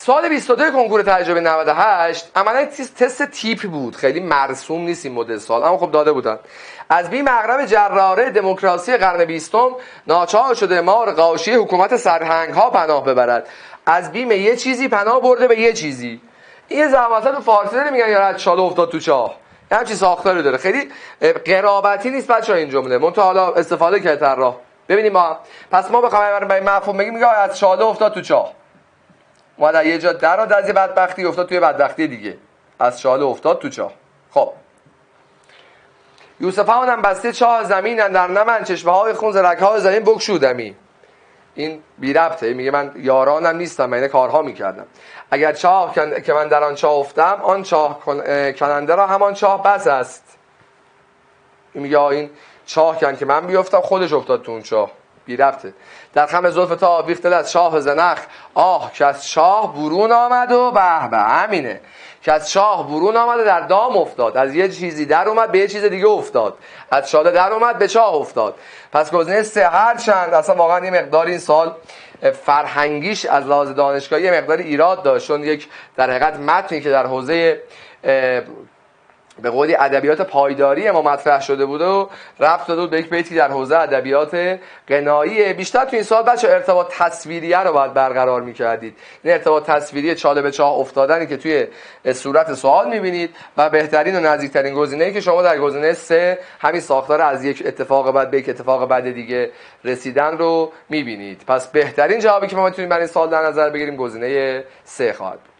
سوال 22 کنکور تجربه 98 عملا تست تیپ بود، خیلی مرسوم نیست این مدل سوال، اما خب داده بودن. از بیم اغرب جراره دموکراسی قرن 20 ناچار شده مار غاشی حکومت سرهنگ ها پناه ببرد. از بیم یه چیزی پناه برده به یه چیزی. این زحمت تو فارسی داره میگن یا رد چاله افتاد تو چاه، همچین ساختاری داره، خیلی قرابتی نیست بچه‌ها این جمله، منتها حالا استفاده کرده طراح. ببینیم ما پس ما بخوایم برای مفهوم بگیم میگه از چاله افتاد تو چاه، ما در یه جا در از یه بدبختی افتاد توی بدبختی دیگه، از چاله افتاد تو چاه. خب یوسفانم بسته چاه زمین اندر نمن چشمه های خون ز رگ‌های زمین بگشودمی. این بی ربطه، میگه من یارانم نیستم، من کارها میکردم. اگر چاه که من در آن چاه افتم، آن چاه کننده را همان چاه بس است. این میگه این چاه که من بیفتم خودش افتاد تو اون چاه، بی ربطه. در خم زلف تا آویخته از شاه زنخ، آه که از شاه برون آمد و به به، همینه که از شاه برون آمد و در دام افتاد، از یه چیزی در اومد به یه چیز دیگه افتاد، از چاله در اومد به چاه افتاد. پس گزینه 3 هر چند اصلا واقعا یه مقدار این سال فرهنگیش از لحاظ دانشگاهی یه مقدار ایراد داشت، چون یک در حقیقت متنی که در حوزه به قولی ادبیات پایداری ما مطرح شده بود و رفت داده بود به یک بیتی در حوزه ادبیات غنایی. بیشتر تو این سال بچه ارتباط تصویریه رو باید برقرار می‌کردید، این ارتباط تصویری چاله به چاه افتادنی که توی صورت سوال می‌بینید و بهترین و نزدیکترین گزینه‌ای که شما در گزینه 3 همین ساختار از یک اتفاق بعد به یک اتفاق بعد دیگه رسیدن رو می‌بینید. پس بهترین جوابی که ما می‌تونیم برای این سوال در نظر بگیریم گزینه 3 خواهد بود.